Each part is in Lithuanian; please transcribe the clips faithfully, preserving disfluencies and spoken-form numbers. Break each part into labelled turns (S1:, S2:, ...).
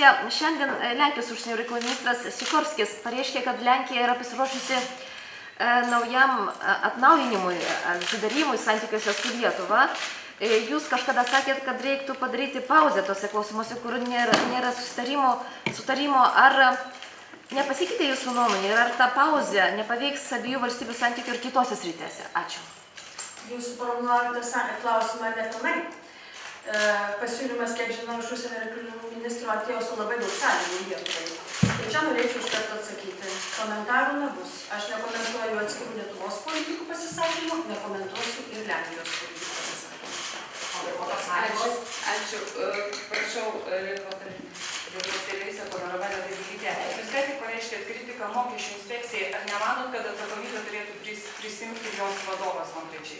S1: informacija. Šiandien Lenkijos užsienio reikalų ministras Sikorskis pareiškė, kad Lenkija yra pasiruošusi naujam atnaujinimui, sudarimui santykiuose su Lietuva. Jūs kažkada sakėt, kad reiktų padaryti pauzę tose klausimuose, kur nėra, nėra sutarimo, sutarimo. Ar nepasikeitė jūsų nuomonė ir ar ta pauzė nepaveiks abiejų valstybių santykių ir kitose srityse? Ačiū.
S2: Jūs suformuluojate klausimą nepilnai. Pasiūlymas, kiek žinau, iš užsienio reikalų ministro atėjo su labai daug sąlygų Lietuvai. Tai čia norėčiau iš karto atsakyti. Komentarų nebus. Aš nekomentuoju atskirų Lietuvos politikų pasisakymų, nekomentuosiu ir Lenkijos politikų pasisakymų.
S3: Ačiū. Ačiū. Prašau, Lietuvos televizija, Panoramelė Davilytė. Jūs ką tik pareiškėt kritiką mokesčių inspekcijai. Ar nemanot, kad atsakomybę turėtų prisimti jos vadovas konkrečiai?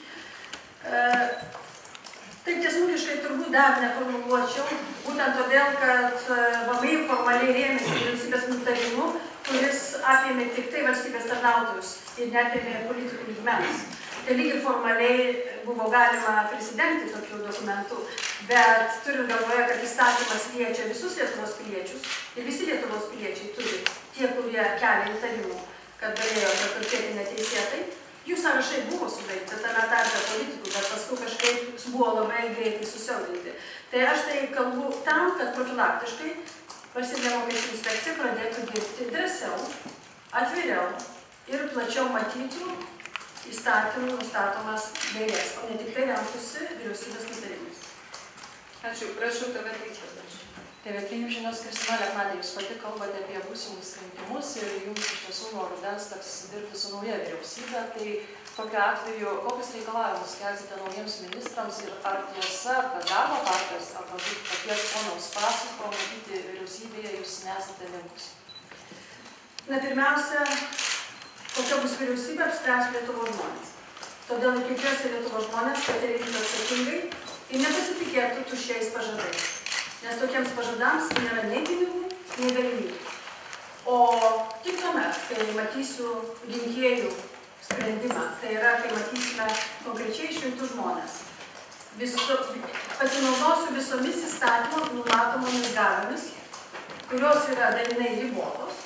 S2: Taip tiesmukiškai turbūt dar neformuluočiau, būtent todėl, kad V M I formaliai rėmėsi vyriausybės nutarimu, kuris apėmė tik tai valstybės tarnautojus ir neapėmė politikų lygmens. Tai lygiai formaliai buvo galima prisidengti tokių dokumentų, bet turint galvoje, kad įstatymas liečia visus Lietuvos piliečius ir visi Lietuvos piliečiai turi tie, kurie kelia įtarimų, kad galėjo praturtėti neteisėtai. Jų sąrašai buvo sudaryti, tame tarpe politikų, bet paskui kažkaip buvo labai greitai susiaudinti. Tai aš tai kalbu tam, kad profilaktiškai valstybinė mokesčių inspekcija pradėtų dirbti drąsiau, atviriau ir plačiau matytų įstatymų nustatomas gairės, o ne tik tai remtųsi vyriausybės nutarimais.
S3: Ačiū. Prašau, tave teisės.
S4: T V trys žinios Kristina Lekmadė, jūs pati kalbate apie būsimus rinkimus ir jums iš tiesų nuo rudens teks dirbti su nauja vyriausybė. Tai tokiu atveju, kokius reikalavimus kelsite naujiems ministrams ir ar tiesa, kad darbo partijos ar galbūt paties pono Uspaskicho matyti vyriausybėje jūs nesate linkusi?
S2: Na, pirmiausia, kokia bus vyriausybė, apspręs Lietuvos žmonės. Todėl kreipiuosi Lietuvos žmonės, kad jie veiktų atsakingai ir nepasitikėtų tuščiais pažadais. Nes tokiems pažadams nėra nei pinigų, nei galimybių. O tik tuomet, kai matysiu rinkėjų sprendimą, tai yra, kai matysime konkrečiai išrinktus žmonės, viso, pasinaudosiu visomis įstatymo numatomomis galiomis, kurios yra dalinai ribotos,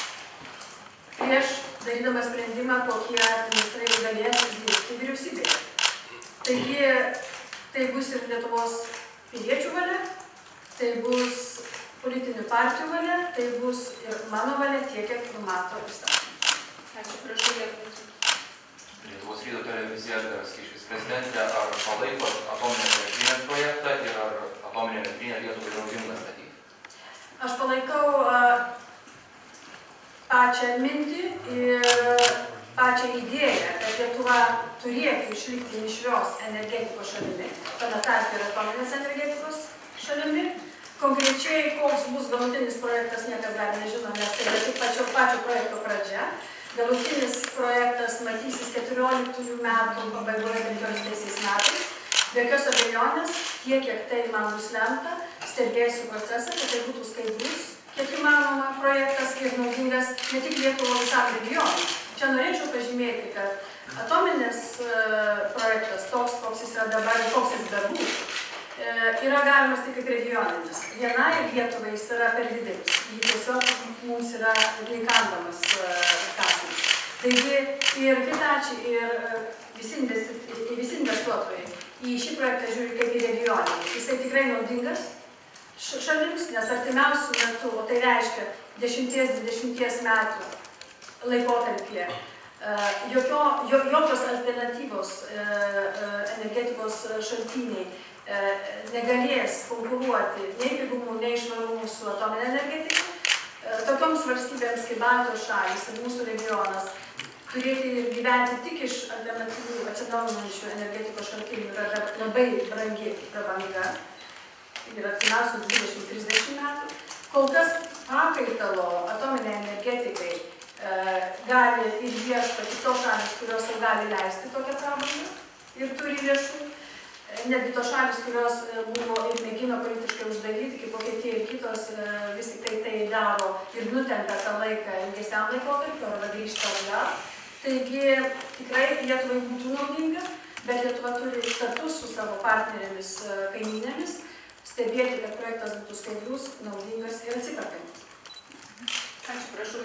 S2: prieš darydama sprendimą, kokie ministrai galės dirbti vyriausybėje. Taigi, tai bus ir Lietuvos piliečių valia, tai bus politinių partijų valia, tai bus ir mano valia tiek, kiek numato įstatymą.
S3: Ačiū, prašau, Lietuvos.
S5: Lietuvos ryto televizija Edgaras Kiškis. Prezidentė, ar palaiko atominės elektrinės projektą ir ar atominė elektrinė Lietuvai naudinga statyti?
S2: Aš palaikau uh, pačią mintį ir pačią idėją, kad Lietuva turėtų išlikti mišrios energetikos šalimi, tada tarp ir atominės energetikos šalimi. Konkrečiai, koks bus galutinis projektas, niekas dar nežino, nes tai yra tik pačio, pačio projekto pradžia. Galutinis projektas matysis keturioliktųjų metų pabaigoje penkioliktaisiais metais. Be jokios abejonės, tiek, kiek tai man bus lemta, stebėsiu procesą, kad tai būtų skaidrus, kiek įmanoma projektas ir naudingas ne tik Lietuvo visam regionui. Čia norėčiau pažymėti, kad atominės projektas toks, koks jis yra dabar ir koks jis bebūtų, yra galimas tik kaip regioninis. Viena ir Lietuvai jis yra per didelis. Jį tiesiog mums yra neįkandamas kasimas. Taigi ir Hitachi, ir visi, investi, visi investuotojai į šį projektą žiūri kaip į regioninį. Jisai tikrai naudingas šalims, nes artimiausių metų, o tai reiškia dešimties dvidešimties metų laikotarpyje, jokio, jokios alternatyvos energetikos šaltiniai negalės konkuruoti nei pigumų, nei švarumų su atominė energetika. Tokioms valstybėms kaip Baltijos šalys ir mūsų regionas turėti ir gyventi tik iš alternatyvių atsinaujinančių energetikos šaltinių yra labai brangi prabanga ir artimiausius dvidešimt trisdešimt metų. Kol kas pakaitalo atominė energetikai gali ir ieško tik tos šalis, kurios jau gali leisti tokią prabangą ir turi lėšų. Netgi tos šalis, kurios buvo ir mėgino politiškai uždaryti, kaip Vokietija ir kitos, vis tik tai tai daro ir nutempia tą laiką ilgesniam laikotarpiu, arba grįžta atgal. Taigi tikrai Lietuvai būtų naudinga, bet Lietuva turi kartu su savo partnerėmis kaimynėmis stebėti, kad projektas būtų skaidrus, naudingas ir atsiperkantis.
S3: Ačiū, prašau,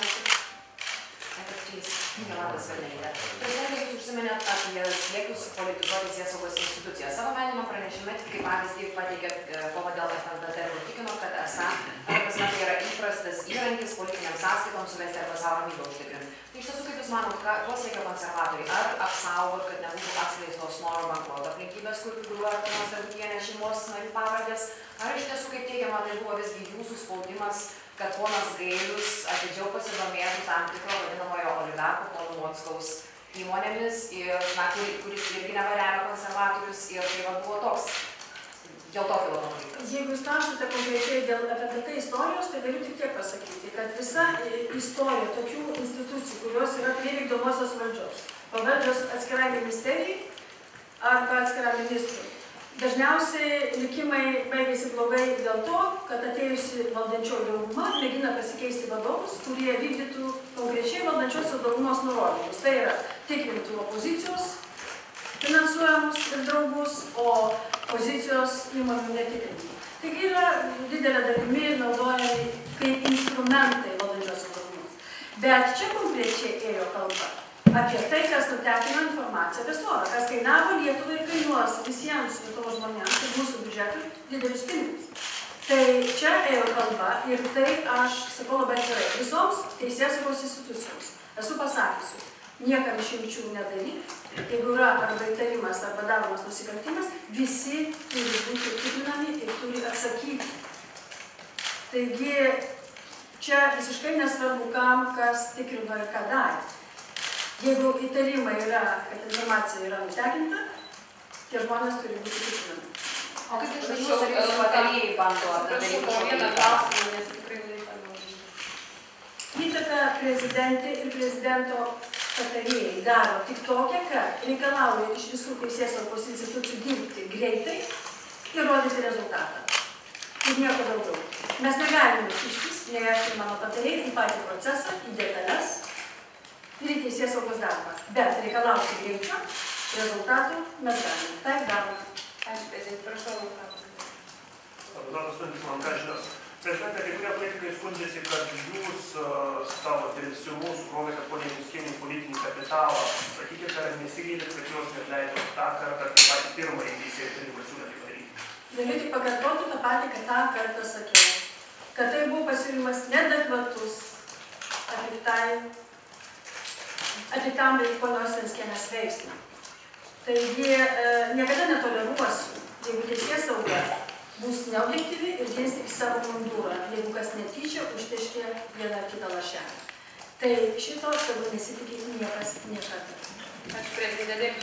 S6: Labas, Valerija. Prezidentė, jūs užsiminėt apie siekius politizuoti teisėsaugos institucijas. Savo menimo pranešime, kaip pavyzdį, pateikėt kovą dėl F N D T ir tikino, kad esą, prasme, tai yra įprastas įrankis politiniams sąskaitoms suvesti arba savo ramybę užtikrinti. Tai iš tiesų, kaip jūs manot, ko siekia konservatoriai? Ar apsaugot, kad nebūtų atskleistos noro bankroto aplinkybės, kur figūruoja Tomas Darbutienės šeimos narių pavardės? Ar iš tiesų, kaip teigiama, tai buvo visgi jūsų spaudimas, kad ponas Gailius atidžiau pasidomėtų tam tikro vadinamojo oligarko pono Mockaus įmonėmis, ir, na, kuris irgi nevaremia konservatorius, ir tai va buvo toks, dėl to kilo konfliktas.
S2: Jeigu jūs klausote konkrečiai dėl F N D T istorijos, tai galiu tik tiek pasakyti, kad visa istorija tokių institucijų, kurios yra prie vykdomosios valdžios, pavaldžios atskirai ministerijai arba atskirai ministrui, dažniausiai likimai baigėsi blogai dėl to, kad atėjusi valdančioji dauguma mėgina pasikeisti vadovus, kurie vykdytų konkrečiai valdančiosios daugumos nurodymus. Tai yra tikrintų opozicijos finansuojamus ir draugus, o pozicijos įmonių netikrintų. Taigi yra didelė dalimi naudojami kaip instrumentai valdančiosios daugumos. Bet čia konkrečiai ėjo kalba apie tai, kas nutekino informaciją apie snorą, kas kainavo Lietuvai ir kainuos visiems Lietuvos žmonėms ir mūsų biudžetui didelius pinigus. Tai čia ėjo kalba ir tai aš sakau labai atvirai visoms teisėsaugos institucijoms. Esu pasakysiu, niekam išimčių nedaryk, jeigu yra arba įtarimas arba daromas nusikaltimas, visi turi būti tikrinami ir turi atsakyti. Taigi čia visiškai nesvarbu kam, kas tikrino ir ką darė. Jeigu įtarimai yra, kad informacija yra nutekinta, tie žmonės turi būti tikrinami.
S6: O kaip iš jūsų ar jūsų patarėjai bando daryti
S3: vieną klausimą, nes tikrai laiką noriu.
S2: Įtaka prezidentė ir prezidento patarėjai daro tik tokią, kad reikalauja iš visų teisėsaugos institucijų dirbti greitai ir rodyti rezultatą. Ir nieko daugiau. Mes negalime kištis, nei aš ir mano patarėjai, į patį procesą, į detalės ir į teisėsaugos darbą. Bet reikalauti greičio, rezultatų mes galime. Taip darome.
S3: Ačiū, prezidentė, prašau.
S7: Donas Sundis, man ką žinios. Prezidentė, kai kurie politikai skundžiasi, kad jūs savo dėlsimu sukrovėte ponia Junskienei politinį kapitalą. Sakykite, ar nesigydėt, kad jos neatleido tą kartą, kaip patį pirmąjį teisėjų tarybą siūlė tai daryti?
S2: Galiu tik pakartoti tą patį, kad tą kartą sakiau. Kad tai buvo pasiūlymas neadekvatus atliktai atliktam ponios Junskienės veiksmui. Taigi niekada netoleruosiu, jeigu teisėsauga bus neobjektyvi ir gins tik savo mundurą, jeigu kas netyčia užteškė vieną ar kitą lašelį. Tai šito tegul nesitikė niekas niekada.
S3: Ačiū, prezidentė.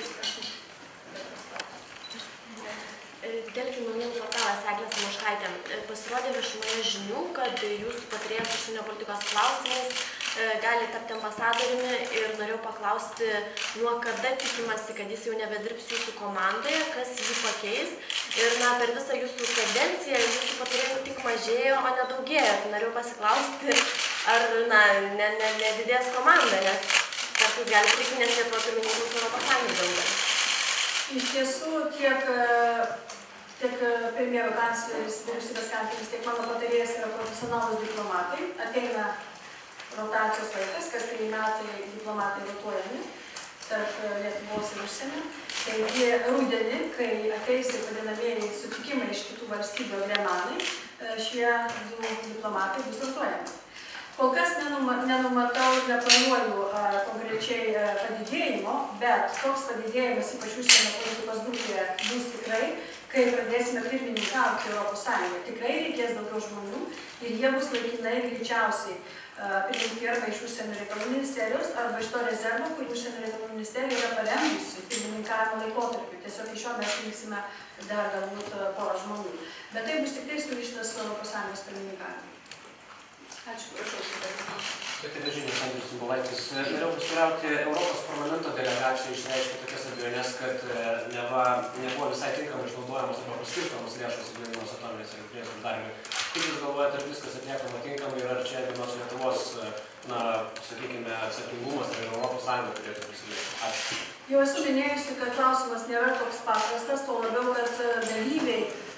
S8: Delfi naujienų portalas Eglė Samoškaitė. Pasirodė viešumoje žinių, kad jūsų patarėjas užsienio politikos klausimais gali tapti ambasadoriumi, ir norėjau paklausti, nuo kada tikimasi, kad jis jau nebedirbs jūsų komandoje, kas jį pakeis. Ir na, per visą jūsų kadenciją jūsų patarėjų tik mažėjo, o nedaugėjo. Tai norėjau pasiklausti, ar na, ne, ne, nedidės komanda, nes kartais gali prikti, nes Lietuvos pirmininkus Europos Sąjungos daugiau.
S2: Iš tiesų, tiek, tiek premjero kancleris, vyriausybės kancleris, tiek mano patarėjas yra profesionalūs diplomatai. Ateina rotacijos laikas, kas trys metai diplomatai rotuojami tarp Lietuvos ir užsienio. Taigi rudenį, kai ateis taip vadinamieji sutikimai iš kitų valstybių agremanai, šie du diplomatai bus rotuojami. Kol kas nenumatau, neplanuoju konkrečiai padidėjimo, bet toks padidėjimas, ypač užsienio politikos grupėje, bus tikrai, kai pradėsime pirmininkauti Europos Sąjungoje. Tikrai reikės daugiau žmonių ir jie bus laikinai greičiausiai pirmininkai arba iš užsienio reikalų ministerijos, arba iš to rezervo, kur užsienio reikalų ministerija yra parengusi pirmininkavimo laikotarpiu. Tiesiog iš jo mes rinksime dar galbūt porą žmonių. Bet tai bus tikrai surištas su Europos Sąjungos pirmininkavimu.
S3: Ačiū, prašau.
S9: Bet tai Žinius Andrius Sumbalaitis. Norėjau pasirauti, Europos parlamento delegacija išreiškė tokias abejonės, kad neva nebuvo visai tinkamai išnaudojamos arba paskirstamos lėšos Ignalinos atominės elektrinės uždarymui. Kaip jūs galvojate, ar viskas atliekama tinkamai ir ar čia vienos Lietuvos, na, sakykime, atsakingumas ir Europos Sąjunga turėtų prisidėti? Ačiū.
S2: Jau esu minėjusi, kad klausimas nėra toks paprastas, tuo labiau, kad dalyviai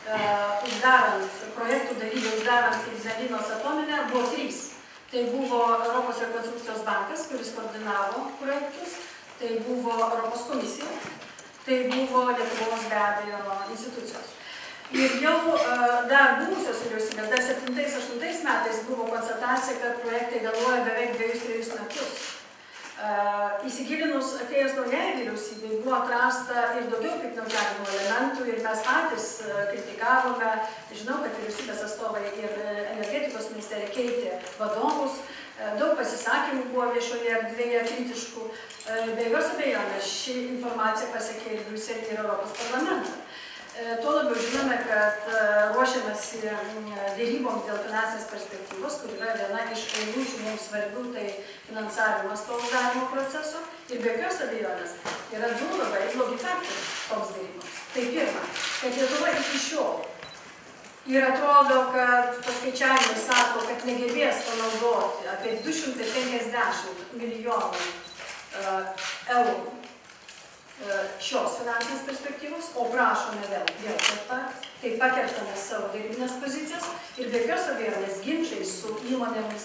S2: uždarant, projektų dalyvių uždarant Ignalinos atominę, buvo trys. Tai buvo Europos rekonstrukcijos bankas, kuris koordinavo projektus, tai buvo Europos komisija, tai buvo Lietuvos be abejo institucijos. Ir jau dar buvusios vyriausybės, dar septintais aštuntais metais buvo konstatacija, kad projektai vėluoja beveik dviejus trejus metus. Įsigilinus atėjus naujai vyriausybei buvo atrasta ir daugiau piktnaudžiavimo elementų ir mes patys kritikavome, žinau, kad vyriausybės atstovai ir energetikos ministerija keitė vadovus, daug pasisakymų buvo viešoje erdvėje kritiškų, be jokios abejonės ši informacija pasiekė ir Briuselį ir Europos parlamentą. Tuo labiau žinome, kad ruošiamasi dėryboms dėl finansinės perspektyvos, kur yra viena iš eilučių mums svarbių, tai finansavimas to uždarimo proceso. Ir be jokios abejonės yra du labai blogi faktoriai toms dėryboms. Tai pirma, kad Lietuva iki šiol ir atrodo, kad paskaičiavimai sako, kad negebės panaudoti apie du šimtai penkiasdešimt milijonų eurų šios finansinės perspektyvos, o prašome vėl vėl taip pat, tai pakertame savo derybinės pozicijas ir be jokios abejonės ginčiai su įmonėmis,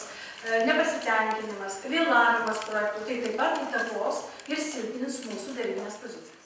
S2: nepasitenkinimas, vėlavimas projektų, tai taip pat įtakos ir silpnins mūsų derybinės pozicijas.